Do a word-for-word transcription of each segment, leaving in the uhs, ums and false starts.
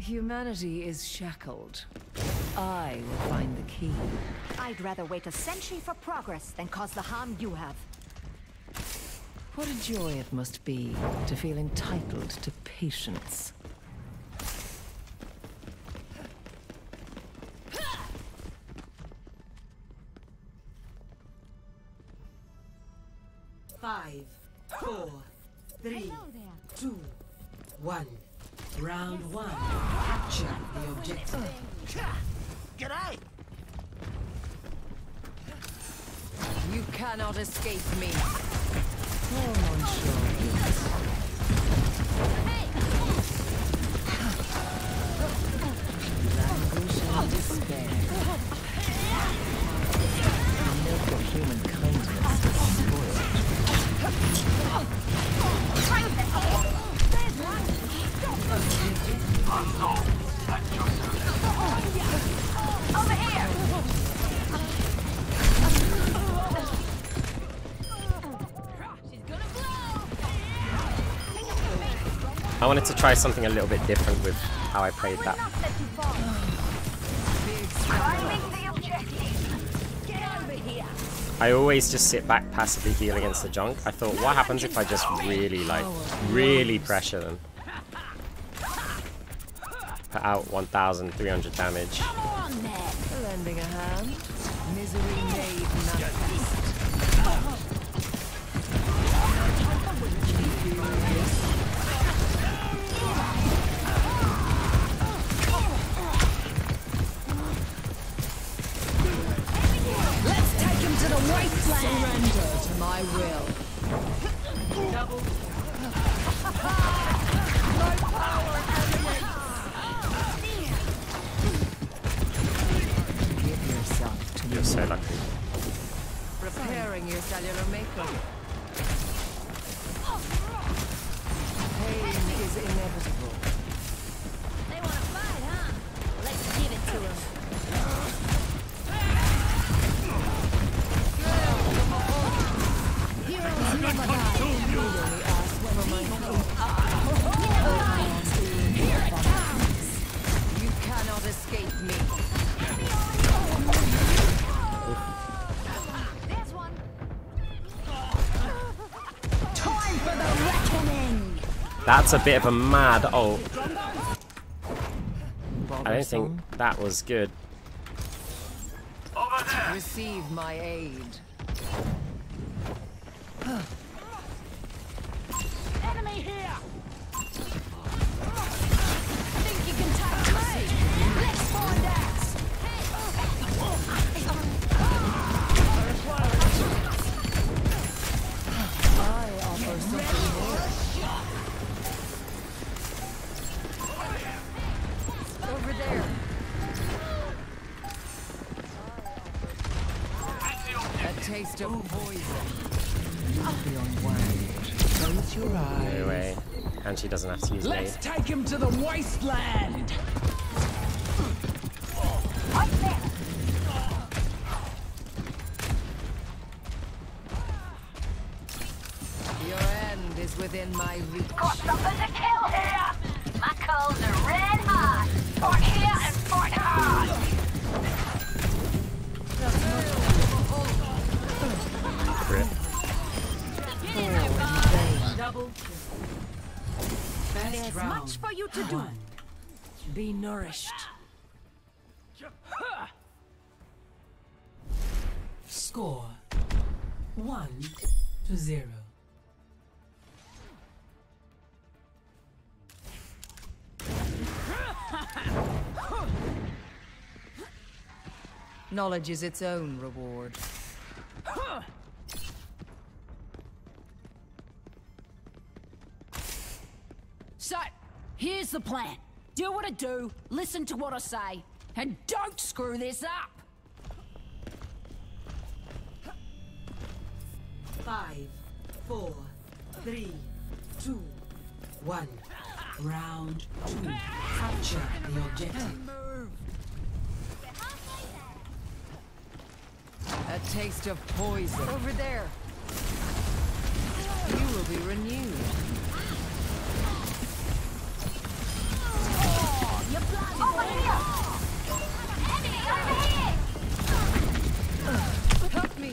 Humanity is shackled. I will find the key. I'd rather wait a century for progress than cause the harm you have. What a joy it must be to feel entitled to patience. Five, four, three, two, one. Round one. Capture the objective. G'day! You cannot escape me. Oh, monsieur. Languish and despair. The milk of human kindness is spoiled. Over here! I wanted to try something a little bit different with how I played that. I always just sit back, passively heal against the junk. I thought, what happens if I just really, like, really pressure them? Put out one thousand three hundred damage. Lending a hand. Misery made manifest. Let's take him to the wasteland! Surrender to my will. Double. My power emanates! Give yourself to You're me. so lucky. Preparing your cellular makeup. Pain is inevitable. They wanna fight, huh? Let's give it to them. Heroes never die. You only ask for my Here it comes! You cannot escape me. There's one. Time for the reckoning! That's a bit of a mad ult. I don't think Bothersome. that was good. Receive my aid. Enemy here! Think you can touch me? Let's find out! I offer something more. Over there. A taste of poison. Be unwound. Close your eyes. No way. And she doesn't have to use Let's nade. take him to the wasteland! Right there! Your end is within my reach. Got something to kill here! My coals are red hot! Fort here and fort hard! Crit. Double kill. Best There's round. much for you to do. One. Be nourished. Score. One to zero. Knowledge is its own reward. So, here's the plan. Do what I do, listen to what I say, and don't screw this up! Five, four, three, two, one. Round two. Capture the objective. A taste of poison. Over there. You will be renewed. You're blind. Over here. Enemy over here. Help me!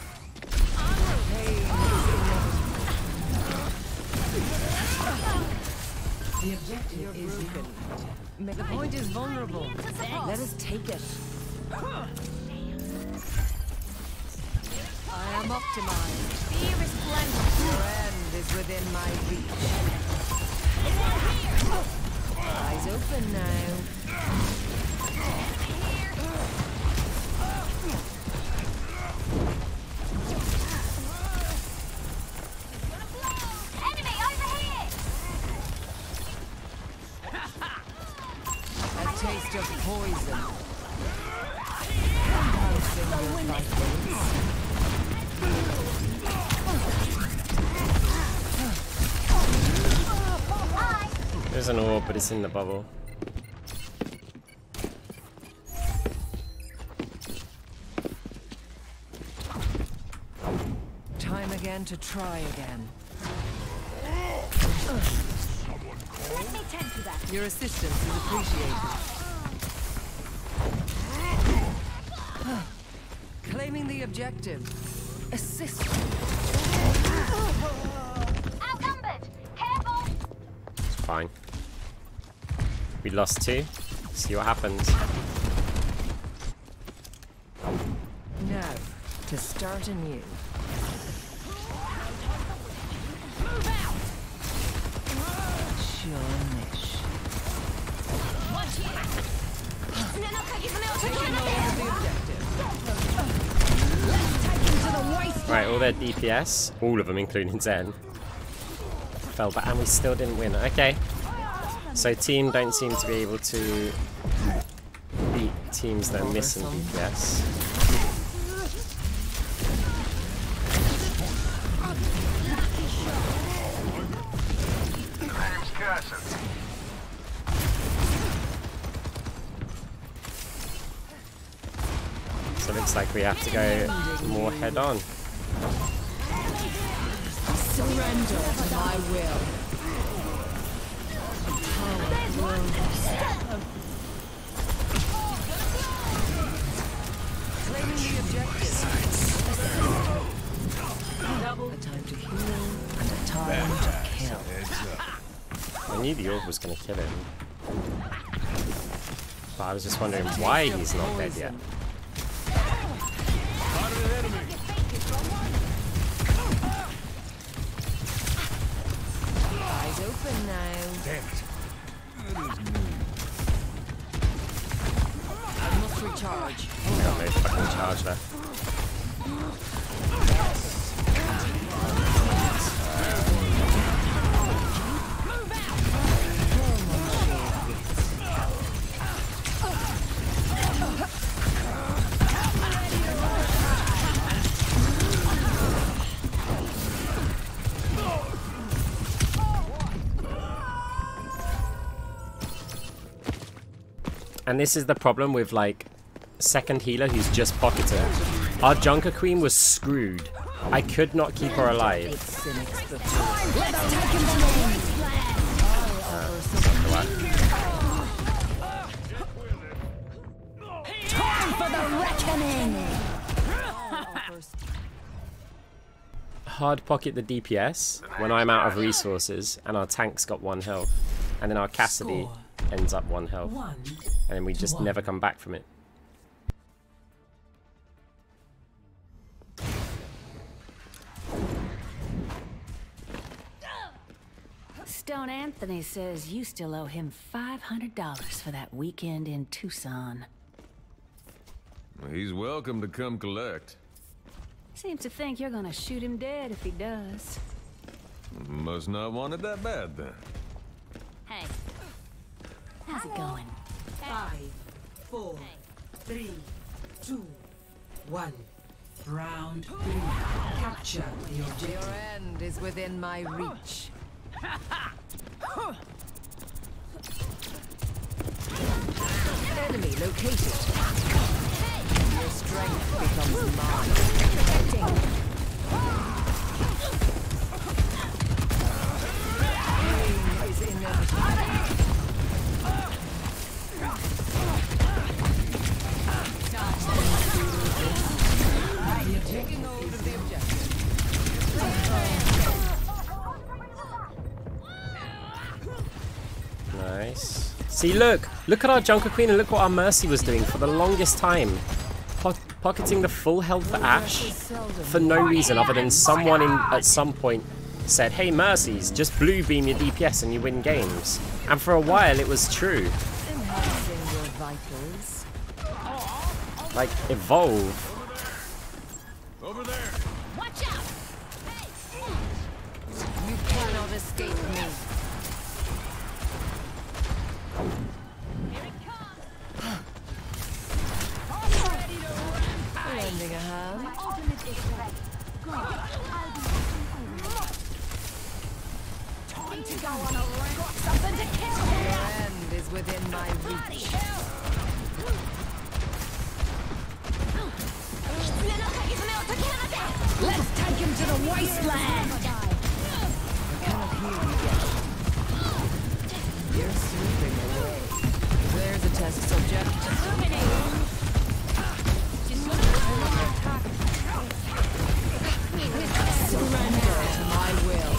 The objective is broken. The point is vulnerable. Let us take it. I am optimized. Be resplendent. Your end is within my reach. Eyes open now. Enemy over here. A taste of poison. Sometimes fingers like this. There's an orb, but it's in the bubble. Time again to try again. Let me tend to that. Your assistance is appreciated. Claiming the objective. Assist. Outnumbered. Careful. It's fine. We lost two. See what happens. Now, to start anew. Move out. Shonish. Watch here. Taking over the objective. Right, all their D P S, all of them including Zen, fell back, and we still didn't win. Okay. So team don't seem to be able to beat teams that are missing D P S. Name's Carson. So it looks like we have to go more head on. Surrender to my will. Claiming the objective. A time to heal and a time to kill. I knew the orb was going to kill him. But I was just wondering why he's not dead yet. Eyes open now. Damn it. I must recharge. Got no fucking charge left. And this is the problem with like second healer who's just pocketed. Our Junker Queen was screwed. I could not keep her alive. Time for the reckoning! Hard pocket the D P S when I'm out of resources and our tank's got one health. And then our Cassidy Score. ends up one health. One. And then we just one. never come back from it. Stone Anthony says you still owe him five hundred dollars for that weekend in Tucson. He's welcome to come collect. Seems to think you're gonna shoot him dead if he does. Must not want it that bad then. Hey, how's it going? Five, four, three, two, one. Round three. Capture the Your objective. end is within my reach. Enemy located. Your strength becomes mine. Pain is inevitable. See, look. Look at our Junker Queen and look what our Mercy was doing for the longest time. Po pocketing the full health for Ashe for no reason other than someone in at some point said, hey, Mercies, just blue beam your D P S and you win games. And for a while it was true. Enhancing your vitals. Like, evolve. Over there. Watch out! You cannot escape me. Here it comes! Lending a hand. My ultimate is ready. Go. I'll be time to go on a run. Got something to kill Your here! end is within my reach. Let's take him to the wasteland! I cannot hear you yet. You're sweeping away. There's a test subject. Surrender to my will.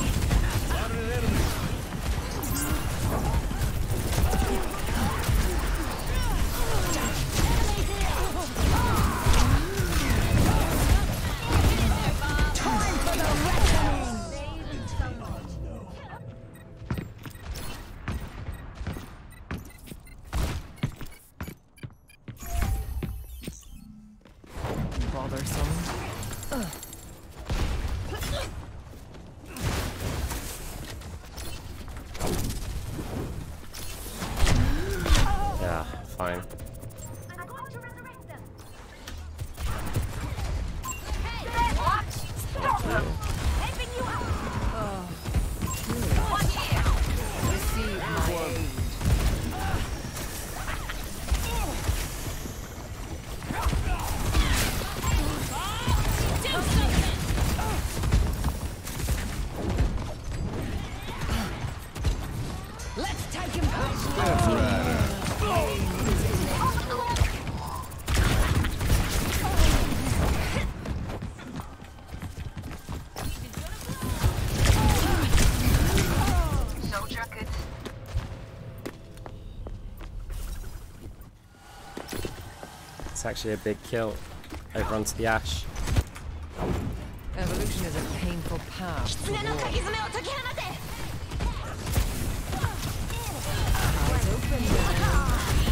Bothersome. Yeah, fine. I'm going to resurrect them. Hey, what? Stop them! Helping you out! One here! Receive my aid. Let's take him back! Soldier good. It's actually a big kill. Over onto the Ashe. Evolution is a painful path. to war. Eyes open now.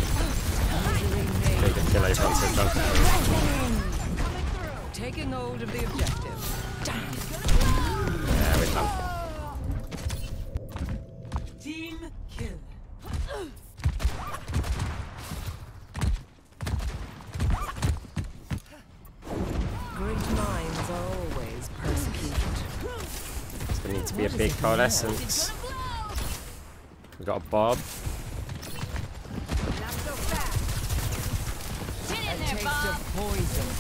Big kill over onto the Junker Queen. Taking hold of the objective. Yeah, we're done. Team kill. Great minds are always persecuted. It's gonna need to be a big coalescence. We've got a Bob. A taste of poison.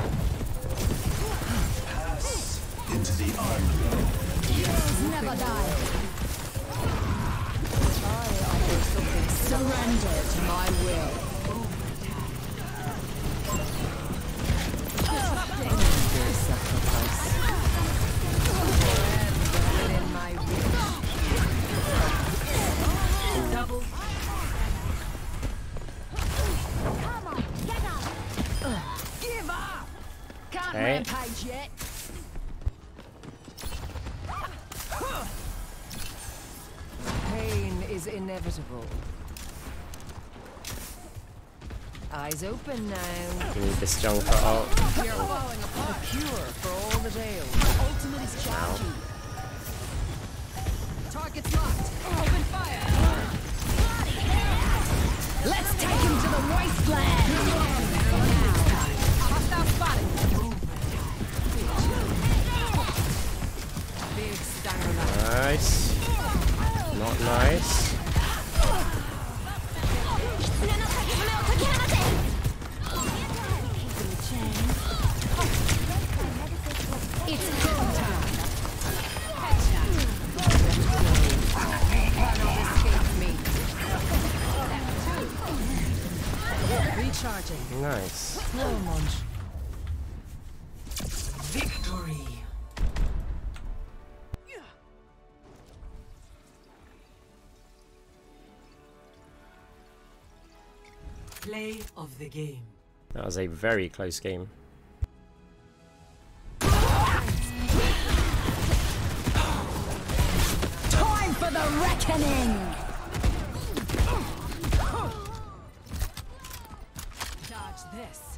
Into the unknown. Never die! I offer something Surrender to my will! your sacrifice. And within my reach. Double. Give up! Can't Okay. rampage yet! Pain is inevitable. Eyes open now. We need this Junker ult. You're falling apart. A cure for all the ails. Ultimate is charging! Target's locked. Open fire. Let's take him to the wasteland! Hostile spotted. Big stanger knife. Nice. Not nice. It's go time! Cannot escape me. Recharging. Nice. Slow munch. Victory. Play of the game. That was a very close game. Time for the reckoning! Dodge this.